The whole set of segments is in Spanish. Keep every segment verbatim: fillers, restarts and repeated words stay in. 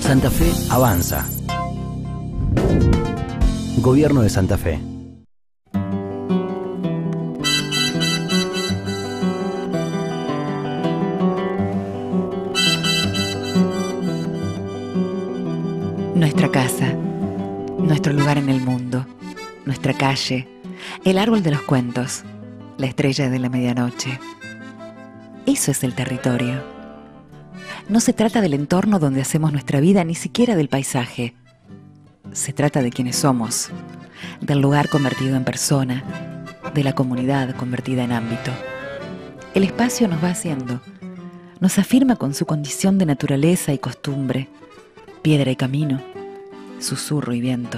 Santa Fe avanza. Gobierno de Santa Fe. Nuestra casa, nuestro lugar en el mundo, nuestra calle, el árbol de los cuentos, la estrella de la medianoche. Eso es el territorio. No se trata del entorno donde hacemos nuestra vida, ni siquiera del paisaje. Se trata de quienes somos, del lugar convertido en persona, de la comunidad convertida en ámbito. El espacio nos va haciendo, nos afirma con su condición de naturaleza y costumbre, piedra y camino, susurro y viento.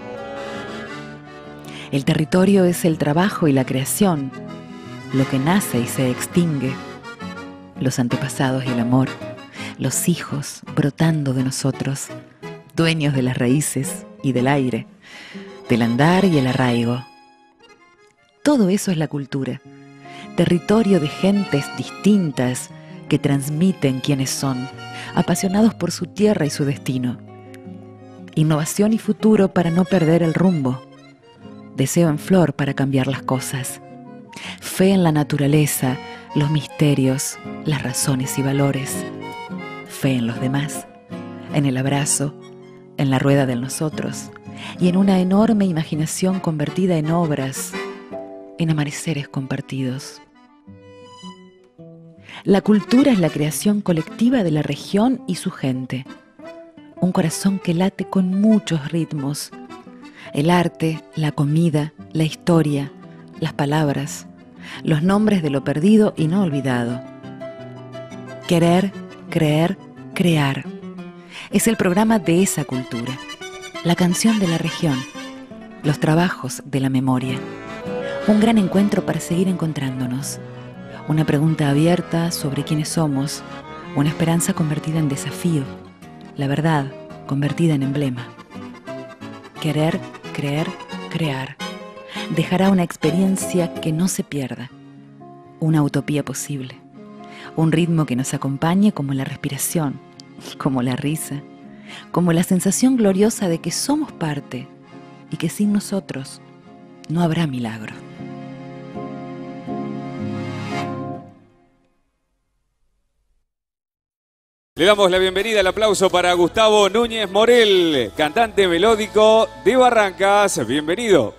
El territorio es el trabajo y la creación, lo que nace y se extingue, los antepasados y el amor, los hijos brotando de nosotros, dueños de las raíces y del aire, del andar y el arraigo. Todo eso es la cultura, territorio de gentes distintas que transmiten quiénes son, apasionados por su tierra y su destino. Innovación y futuro para no perder el rumbo. Deseo en flor para cambiar las cosas. Fe en la naturaleza, los misterios, las razones y valores. Fe en los demás, en el abrazo, en la rueda del nosotros y en una enorme imaginación convertida en obras, en amaneceres compartidos. La cultura es la creación colectiva de la región y su gente. Un corazón que late con muchos ritmos. El arte, la comida, la historia, las palabras, los nombres de lo perdido y no olvidado. Querer, creer, crear. Es el programa de esa cultura. La canción de la región. Los trabajos de la memoria. Un gran encuentro para seguir encontrándonos. Una pregunta abierta sobre quiénes somos, una esperanza convertida en desafío, la verdad convertida en emblema. Querer, creer, crear. Dejará una experiencia que no se pierda, una utopía posible, un ritmo que nos acompañe como la respiración, como la risa, como la sensación gloriosa de que somos parte y que sin nosotros no habrá milagro. Le damos la bienvenida, el aplauso para Gustavo Núñez Morel, cantante melódico de Barrancas. Bienvenido.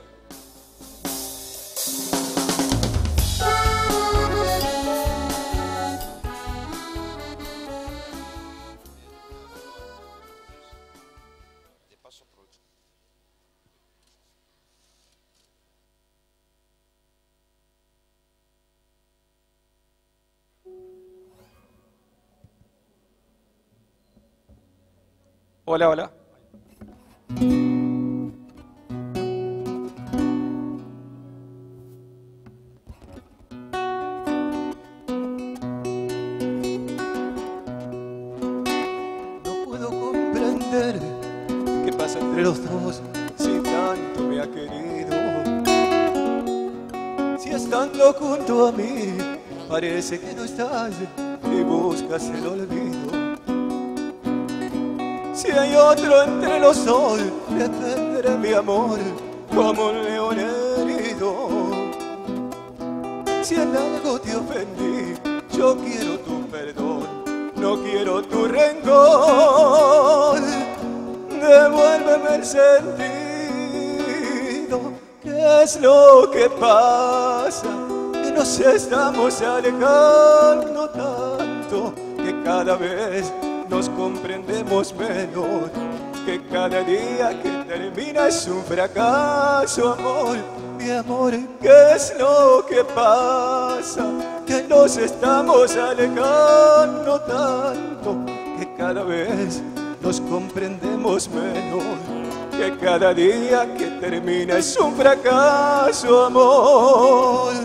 Hola, hola. No puedo comprender qué pasa entre los dos, si tanto me ha querido. Si estando junto a mí, parece que no estás y buscas el olvido. Si hay otro entre los dos, defenderé mi amor como un león herido. Si en algo te ofendí, yo quiero tu perdón, no quiero tu rencor. Devuélveme el sentido. ¿Qué es lo que pasa? Que nos estamos alejando tanto que cada vez nos comprendemos menos, que cada día que termina es un fracaso, amor, mi amor. ¿Qué es lo que pasa? Que nos estamos alejando tanto, que cada vez nos comprendemos menos, que cada día que termina es un fracaso, amor.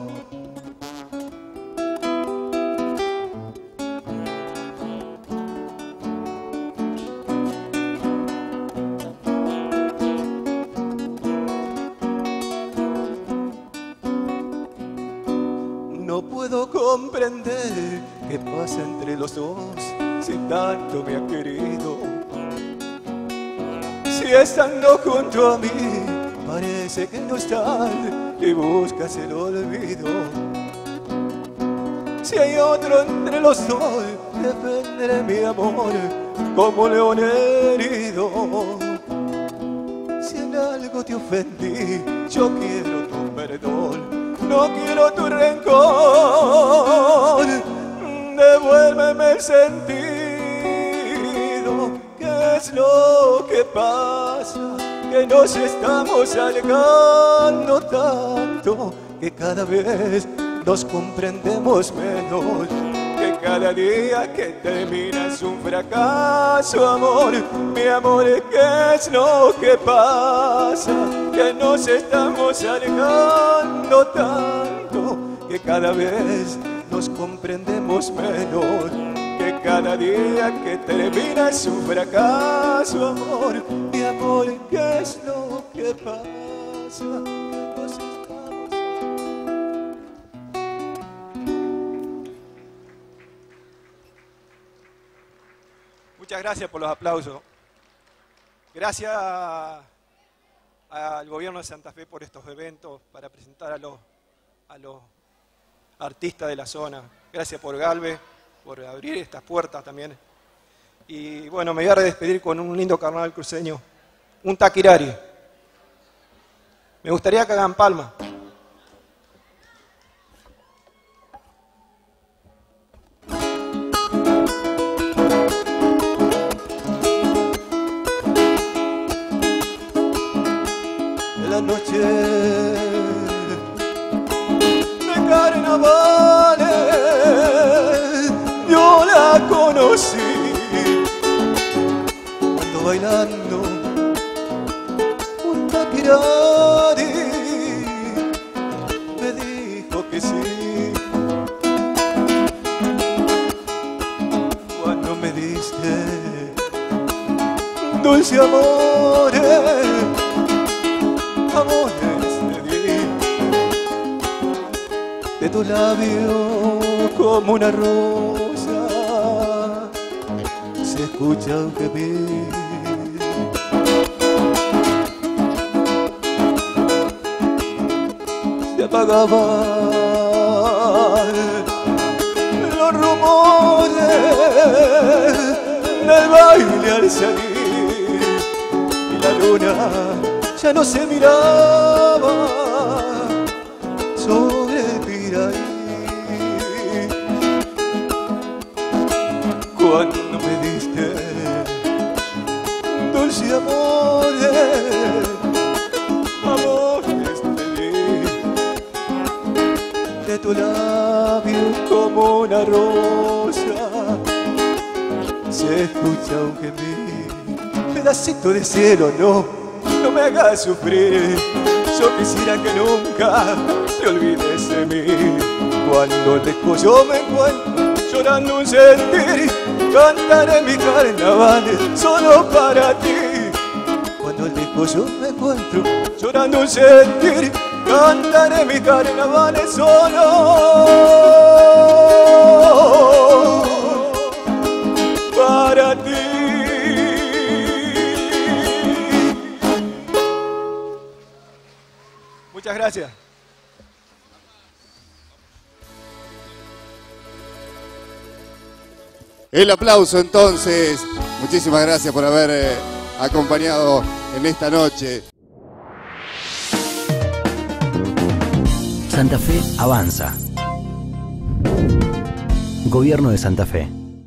No puedo comprender qué pasa entre los dos, si tanto me ha querido. estando junto a mí parece que no estás y buscas el olvido. Si hay otro entre los dos, defenderé mi amor como león herido. Si en algo te ofendí, yo quiero tu perdón, no quiero tu rencor. Devuélveme el sentido. ¿Qué es lo que pasa? Que nos estamos alejando tanto, que cada vez nos comprendemos menos, que cada día que termina es un fracaso, amor. Mi amor, ¿qué es lo que pasa? Que nos estamos alejando tanto, que cada vez nos comprendemos menos, que cada día que termina es un fracaso, amor. Mi amor, ¿qué es lo que pasa? Nos estamos... Muchas gracias por los aplausos. Gracias al gobierno de Santa Fe por estos eventos para presentar a los, a los artistas de la zona. Gracias por Galvez, por abrir estas puertas también. Y bueno, me voy a despedir con un lindo carnaval cruceño, un taquirari. Me gustaría que hagan palma. En la noche de carnavales yo la conocí, cuando bailando un taquirari me dijo que sí. Cuando me diste dulce amores, amores te di, de tu labio como una rosa se escucha un gemir. Se apagaban los rumores del baile al salir y la luna ya no se miraba sobre el Piraí. Cuando me diste dulce amores, amores te di, de tu labio como una rosa se escucha un gemir. Pedacito de cielo, no, no me hagas sufrir. Yo quisiera que nunca te olvides de mí. Cuando lejos yo me encuentro llorando un sentir, cantaré mi carnaval solo para ti. Cuando lejos yo me encuentro llorando un sentir, cantaré mi carnaval solo para ti. Muchas gracias. El aplauso entonces. Muchísimas gracias por haber eh, acompañado en esta noche. Santa Fe avanza. Gobierno de Santa Fe.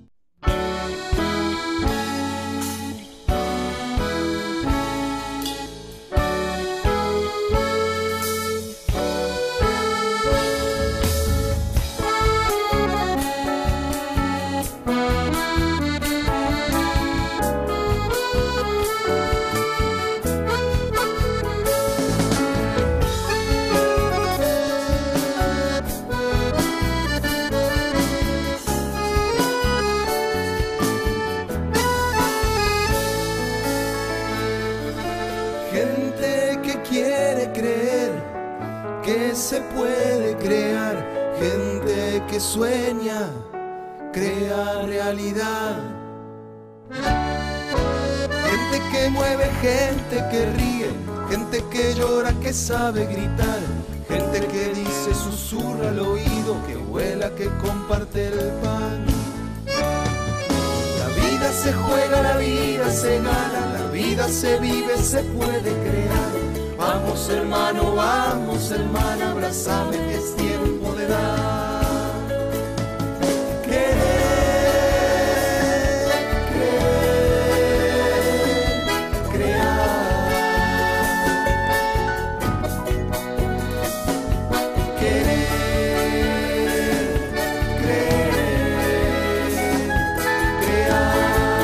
Gente que quiere creer que se puede crear, gente que sueña, crea realidad. Gente gente que mueve, gente que ríe, gente que llora, que sabe gritar, gente que dice, susurra al oído, que vuela, que comparte el pan. La vida se juega, la vida se gana, la vida se vive, se puede crear. Vamos hermano, vamos hermana, abrázame que es tiempo de dar. Querer, creer, crear. Querer, creer, crear.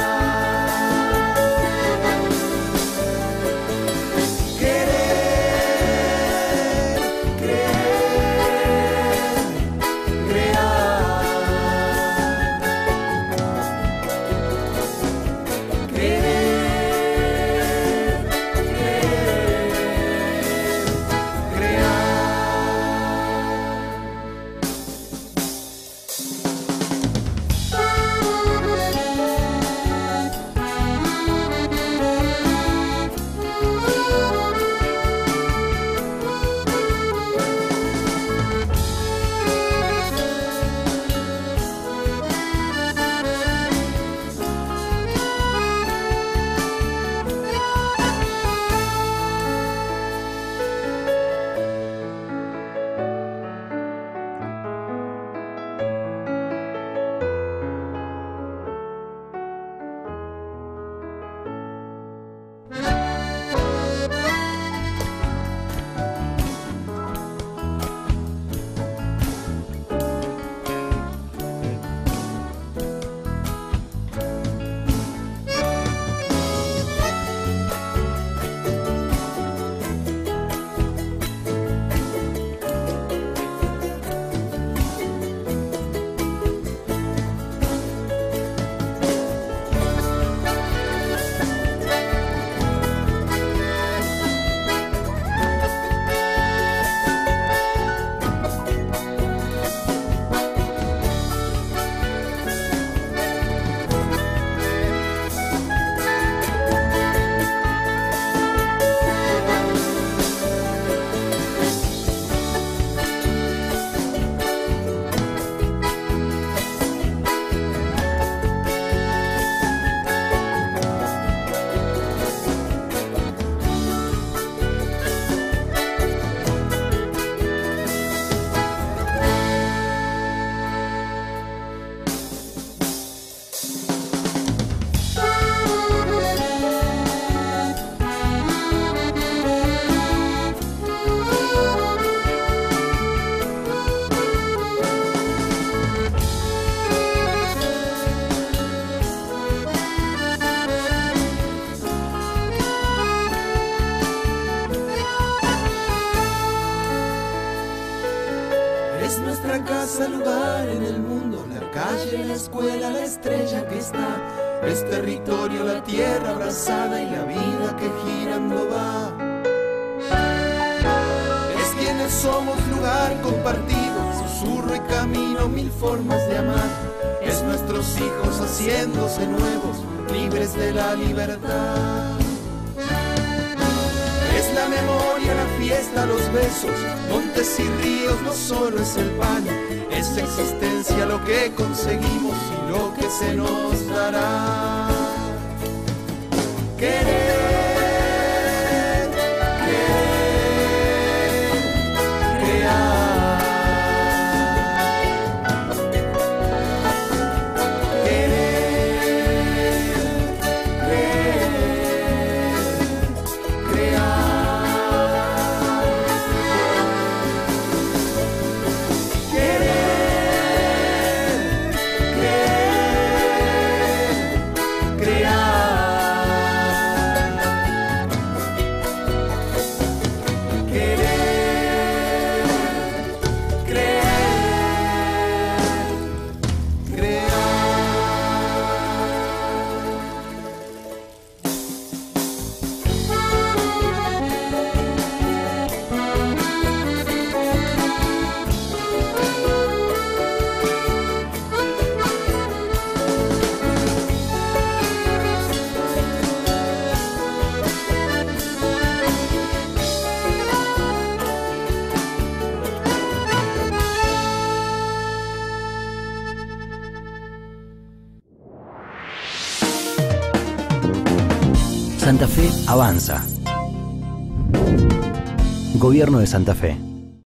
casa, lugar en el mundo, la calle, la escuela, la estrella que está, es territorio, la tierra abrazada y la vida que girando va. Es quienes somos, lugar compartido, susurro y camino, mil formas de amar. Es nuestros hijos haciéndose nuevos, libres de la libertad. Es la memoria, la fiesta, los besos, montes y ríos, no solo es el pan, es existencia lo que conseguimos y lo que se nos dará. Querer, creer, crear. Querer, Santa Fe avanza. Gobierno de Santa Fe.